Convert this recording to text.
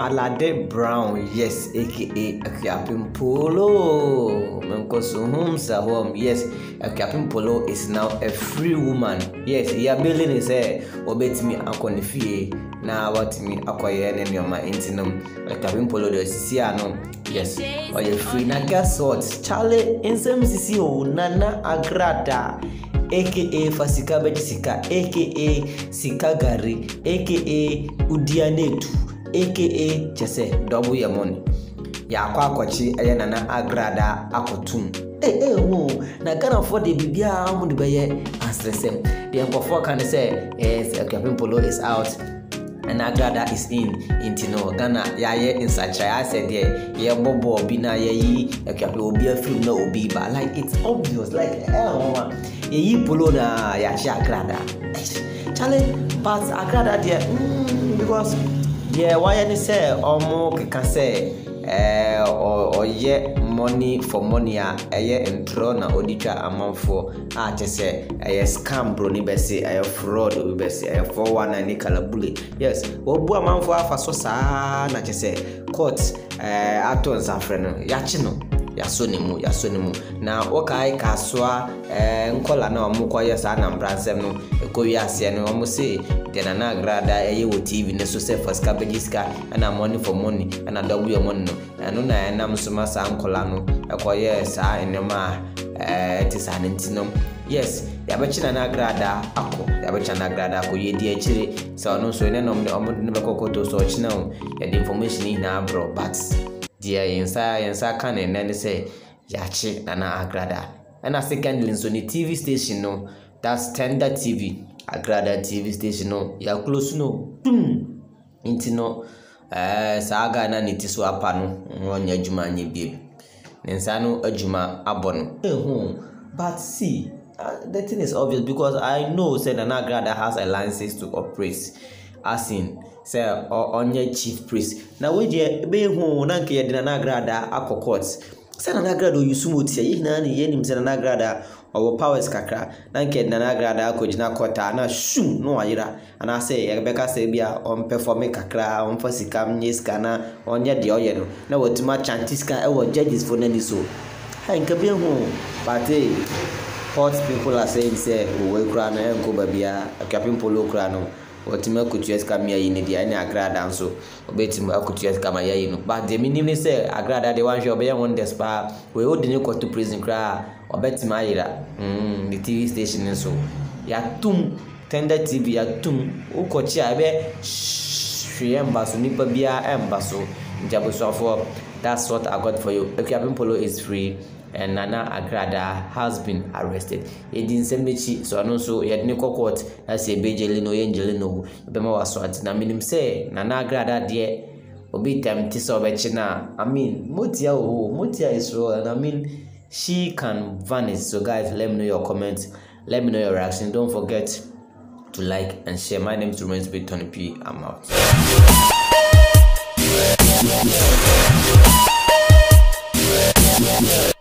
Alade Brown, yes, aka Akiapim Polo. Yes, Akiapim Polo is now a free woman. Yes, he a building his hair, obey me akonifi. Now what me acquire any of my intinum. Akiapim Polo, the Siciano. Yes, or you free. Now guess what? Charlie in some CCO, Nana Agrada. AKA Fasika Bejisika, AKA Sikagari, AKA Udianetu, AKA Chese, double your money. Ya kwa kwachi Nana Agrada Akotum. Na kana for the bibia amu beye answer. The uncle can say, yes, Akiapim Polo is out. And Agrada is in Tino Ghana. Yaye in such I said, yeah, Bobo Bina ye, Akiapim be a film no be, but like it's obvious, like ye polo na yachi Agrada. Charlie, but Agrada dear, because why any say omo can say or ye money for money intro na auditor amount for say scam bro ni besi fraud we besi 419 kalabuli. Yes, obu amount for afa so sa na say court aton safre no yachi no yasonimu na wokai kaswa nkola na omukwa yesa na mbransem no ekowi ase no omo say de Nana Agrada wo TV ne so say first cabbageska na money for money na double your money no eno na enam so ma sa nkola no ekoye sa enema tisanentino. Yes, yabechi Nana Agrada ako yabechi Nana Agrada ko yedi akire so no so ne no omo ne bekokoto so china o the information na bro but dear yensa can and say yachi Nana Agrada. And a secondly so the TV station no, that's Tender TV Agrada TV station no, ya close no intino saga na nitiso apa no onya adwuma anye biem nensa no adwuma abono but see the thing is obvious because I know say Nana Agrada has a license to operate as in say onye chief priest na we je be hu na nke ye Nana Agrada akokot say Nana Agrada oyusumoti ye na ne ye nim say Nana Agrada owo powers kakra na nke Nana Agrada akojina kota na shum no ayira ana say ye beka say bia on perform kakra on fasika mnyeska na onye de oye no na wotuma chantiska e wo judges for nani so ha nke be hu but hot people are saying say we kra na enko babia Akiapim Polo kra no Otima kutues kamia yini dia ni Agrada nso obetima akutues kama yayi no but the minimum say Agrada the one show be one despa we hold ni ko to prison kra obetima yira the TV station nso ya tum Tender TV ya tum ukochi abe shriemba so nipa bia emba so njabo so for that's what I got for you. Akiapim Polo is free and Nana Agrada has been arrested. Edin Sembechi so no so yet ni court as a bejelino yengelino bema waswat na minim say Nana Agrada de obi tempti so bechina. I mean Mutia is raw and I mean she can vanish. So guys, let me know your comments, let me know your reaction. Don't forget to like and share. My name is Remains with Tony P. I'm out.